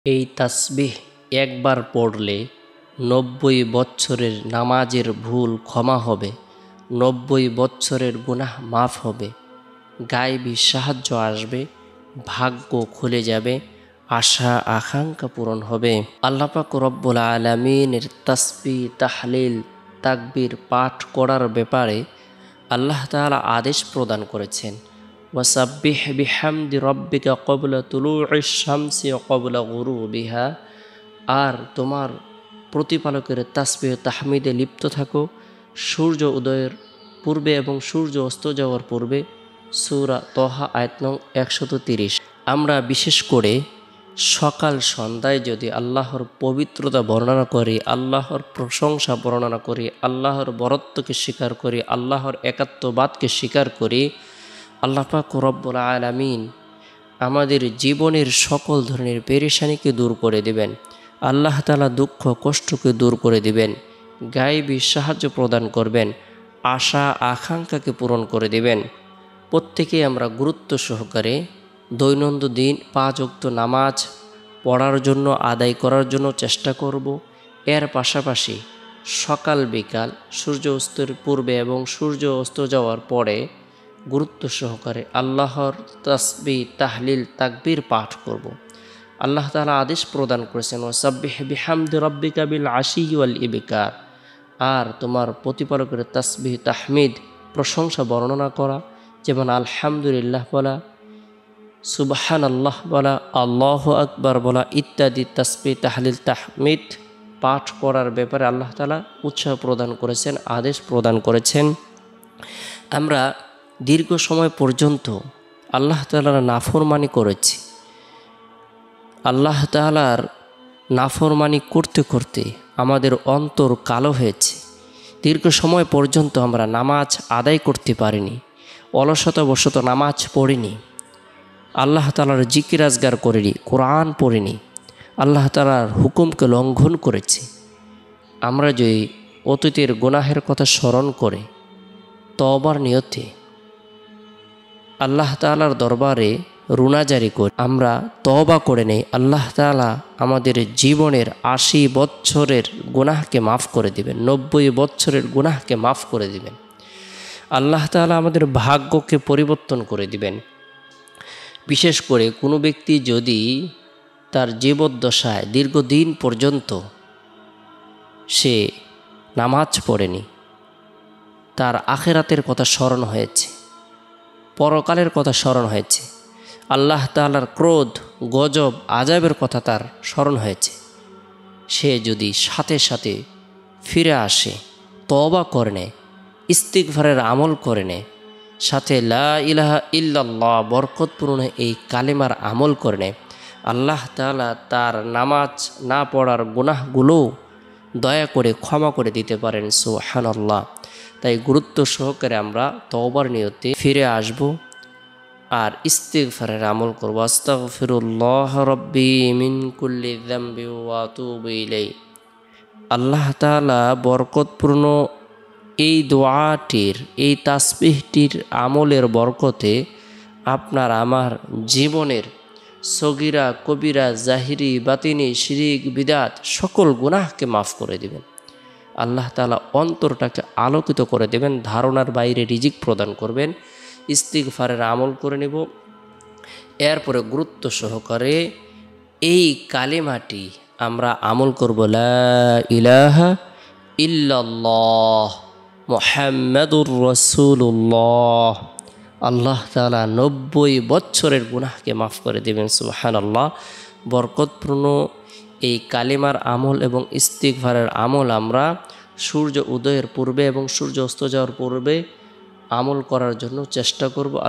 এই তাসবিহ একবার পড়লে ৯০ বৎসরের নামাজের ভুল ক্ষমা হবে, ৯০ বৎসরের গুনাহ মাফ হবে, গায়েবী সাহায্য আসবে, ভাগ্য খুলে যাবে, আশা আকাঙ্ক্ষা পূরণ হবে। আল্লাহ পাক রব্বুল আলামিনের তাসবিহ, তাহলিল, তাকবীর পাঠ করার ব্যাপারে আল্লাহ তাআলা আদেশ প্রদান করেছেন। ওয়াসাব্বিহ বিহামদি রব্বিকা ক্বাবলা তুলুইশ শামসি ওয়া ক্বাবলা গুরুবিহা। আর তোমার প্রতিপালকের তাসবিহ তাহমিদে লিপ্ত থাকো সূর্য উদয়ের পূর্বে এবং সূর্য অস্ত যাওয়ার পূর্বে। সূরা তহা আয়াত নং ১৩০। আমরা বিশেষ করে সকাল সন্ধ্যায় যদি আল্লাহর পবিত্রতা বর্ণনা করি, আল্লাহর প্রশংসা বর্ণনা করি, আল্লাহর বরত্বকে স্বীকার করি, আল্লাহর একাত্মবাদকে স্বীকার করি, আল্লাহ পাক রব্বুল আলামিন আমাদের জীবনের সকল ধরনের পেরেশানিকে দূর করে দেবেন। আল্লাহ তাআলা দুঃখ কষ্টকে দূর করে দিবেন, গায়েবী সাহায্য প্রদান করবেন, আশা আকাঙ্ক্ষাকে পূরণ করে দেবেন। প্রত্যেকেই আমরা গুরুত্ব সহকারে দৈনন্দিন ৫ ওয়াক্ত নামাজ পড়ার জন্য, আদায় করার জন্য চেষ্টা করব। এর পাশাপাশি সকাল বিকাল সূর্য অস্তের পূর্বে এবং সূর্য অস্ত যাওয়ার পরে গুরুত্ব সহকারে আল্লাহর তাসবিহ, তাহলিল, তাকবীর পাঠ করব। আল্লাহ তাআলা আদেশ প্রদান করেছেন, ওয়াসাব্বিহ বিহামদি রব্বিকা বিল আশি ওয়াল ইবকার। আর তোমার প্রতিপালকের তাসবিহ, তাহমিদ, প্রশংসা বর্ণনা করা, যেমন আলহামদুলিল্লাহ বলা, সুবহানাল্লাহ বলা, আল্লাহু আকবার বলা ইত্যাদি তাসবিহ, তাহলিল, তাহমিদ পাঠ করার ব্যাপারে আল্লাহ তাআলা উৎসাহ প্রদান করেছেন, আদেশ প্রদান করেছেন। আমরা দীর্ঘ সময় পর্যন্ত আল্লাহ তাআলার নাফরমানি করেছি। আল্লাহ তাআলার নাফরমানি করতে করতে আমাদের অন্তর কালো হয়েছে। দীর্ঘ সময় পর্যন্ত আমরা নামাজ আদায় করতে পারিনি, অলসতাবশত নামাজ পড়িনি, আল্লাহ তাআলার জিকির আজগার করিনি, কোরআন পড়িনি, আল্লাহ তাআলার হুকুমকে লঙ্ঘন করেছি। আমরা যদি অতীতের গুনাহের কথা স্মরণ করে তওবার নিয়তে আল্লাহ তাআলার দরবারে রুনাজারি করি, আমরা তওবা করে নেই, আল্লাহ তাআলা আমাদের জীবনের ৮০ বৎসরের গুনাহকে মাফ করে দিবেন, ৯০ বৎসরের গুনাহকে মাফ করে দিবেন। আল্লাহ তাআলা আমাদের ভাগ্যকে পরিবর্তন করে দিবেন। বিশেষ করে কোনো ব্যক্তি যদি তার জীবদ্দশায় দীর্ঘদিন পর্যন্ত সে নামাজ পড়েনি, তার আখিরাতের কথা স্মরণ হয়েছে, পরকালের কথা স্মরণ হয়েছে, আল্লাহ তাআলার ক্রোধ, গজব, আযাবের কথা তার স্মরণ হয়েছে, সে যদি সাথে সাথে ফিরে আসে, তওবা করে নেয়, ইস্তিগফারের আমল করে নেয়, সাথে লা ইলাহা ইল্লাল্লাহ বরকতপূর্ণ এই কালিমার আমল করে নেয়, আল্লাহ তাআলা তার নামাজ না পড়ার গুনাহগুলোও দয়া করে ক্ষমা করে দিতে পারেন। সুবহানাল্লাহ। তাই গুরুত্ব সহকারে আমরা তওবার নিয়তে ফিরে আসব আর ইস্তিগফারের আমল করব। আস্তাগফিরুল্লাহ রাব্বি মিন কুল্লি যামবি ওয়া আতুবু ইলাইহি। আল্লাহ তাআলা বরকতপূর্ণ এই দোয়াটির, এই তাসবিহটির আমলের বরকতে আপনার আমার জীবনের সগীরা, কবিরা, জাহিরি, বাতিনি, শিরিক, বিদাত সকল গুনাহকে মাফ করে দিবেন। আল্লাহ তাআলা অন্তরটাকে আলোকিত করে দেবেন, ধারণার বাইরে রিজিক প্রদান করবেন। ইস্তিগফারের আমল করে নেব। এরপরে গুরুত্ব সহকারে এই কালিমাটি আমরা আমল করব, লা ইলাহা ইল্লাল্লাহ মুহাম্মাদুর রাসূলুল্লাহ। আল্লাহ তাআলা ৯০ বৎসরের গুনাহকে মাফ করে দেবেন। সুবহানাল্লাহ। বরকতপূর্ণ এই কালিমার আমল এবং ইস্তিগফারের আমল আমরা সূর্য উদয়ের পূর্বে এবং সূর্য অস্ত যাওয়ার পূর্বে আমল করার জন্য চেষ্টা করব।